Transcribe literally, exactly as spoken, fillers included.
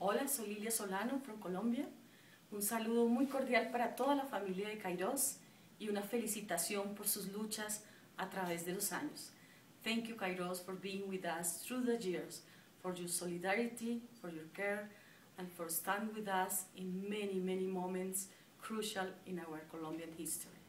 Hola, soy Lilia Solano from Colombia. Un saludo muy cordial para toda la familia de Kairos y una felicitación por sus luchas a través de los años. Thank you, Kairos, for being with us through the years, for your solidarity, for your care, and for standing with us in many, many moments crucial in our Colombian history.